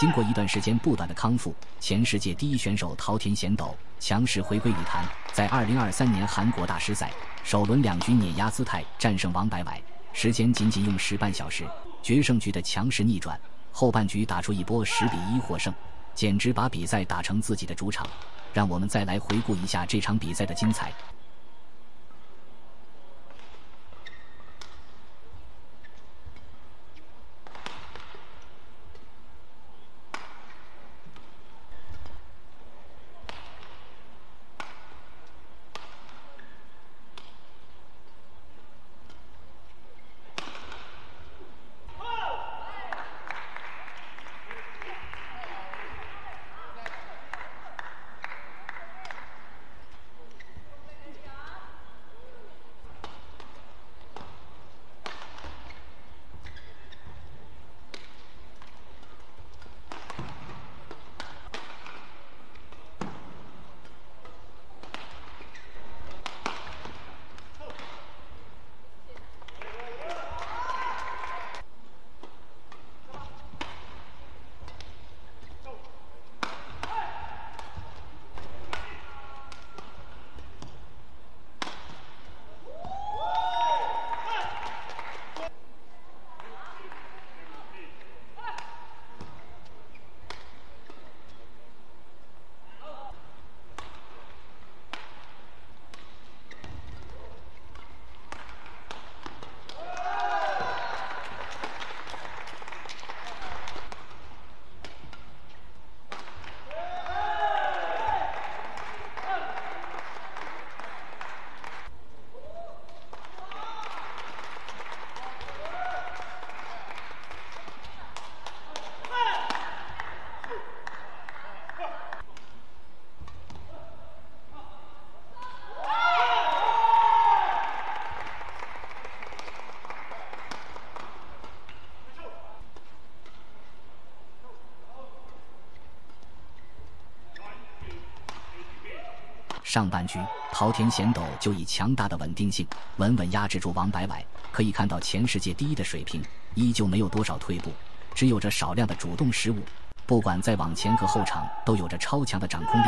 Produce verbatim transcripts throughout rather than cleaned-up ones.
经过一段时间不短的康复，前世界第一选手桃田贤斗强势回归羽坛，在二零二三年韩国大师赛首轮两局碾压姿态战胜王柏伟，时间仅仅用时半小时，决胜局的强势逆转，后半局打出一波十比一获胜，简直把比赛打成自己的主场。让我们再来回顾一下这场比赛的精彩。上半局，桃田贤斗就以强大的稳定性稳稳压制住王柏伟，可以看到前世界第一的水平依旧没有多少退步，只有着少量的主动失误，不管在往前和后场都有着超强的掌控力。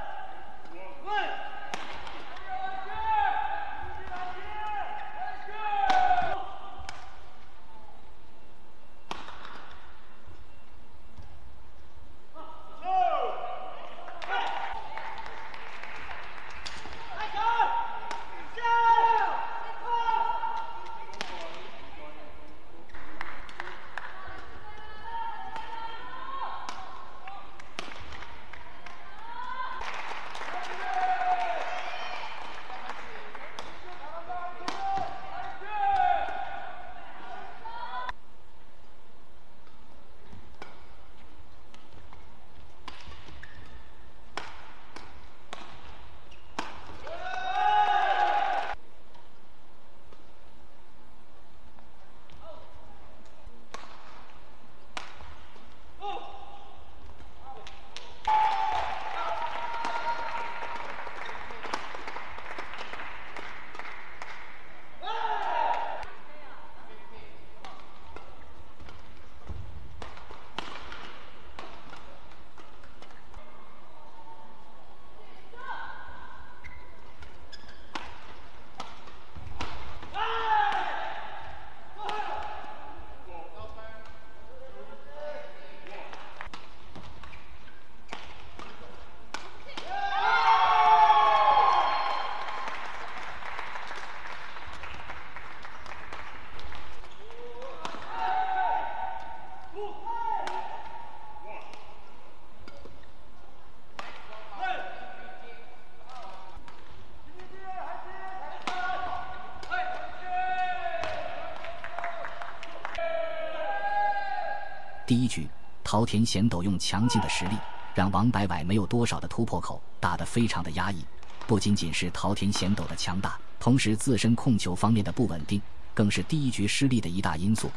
第一局，桃田贤斗用强劲的实力让王柏伟没有多少的突破口，打得非常的压抑。不仅仅是桃田贤斗的强大，同时自身控球方面的不稳定，更是第一局失利的一大因素。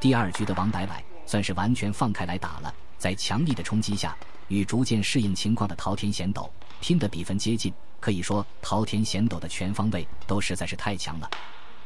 第二局的王柏柏算是完全放开来打了，在强力的冲击下，与逐渐适应情况的桃田贤斗拼得比分接近，可以说桃田贤斗的全方位都实在是太强了。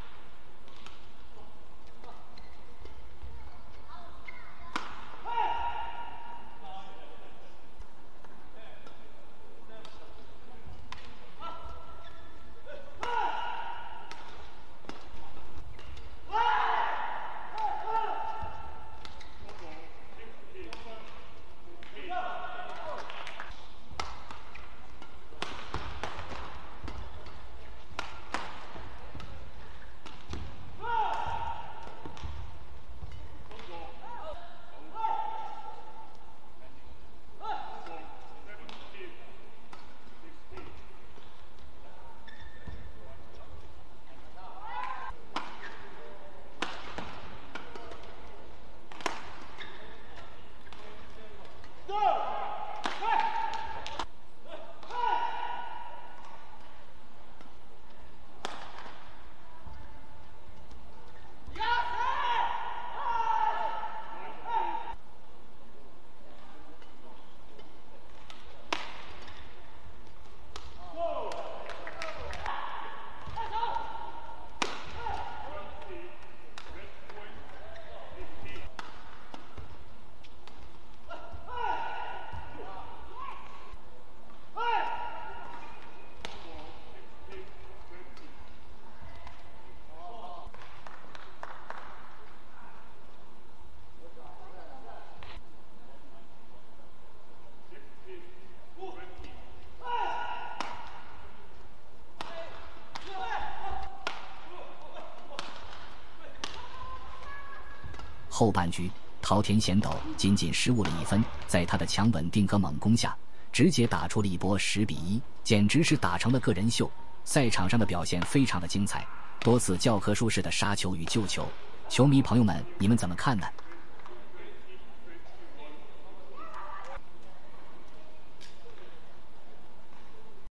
后半局，桃田贤斗仅仅失误了一分，在他的强稳定和猛攻下，直接打出了一波十比一，简直是打成了个人秀。赛场上的表现非常的精彩，多次教科书式的杀球与救球。球迷朋友们，你们怎么看呢？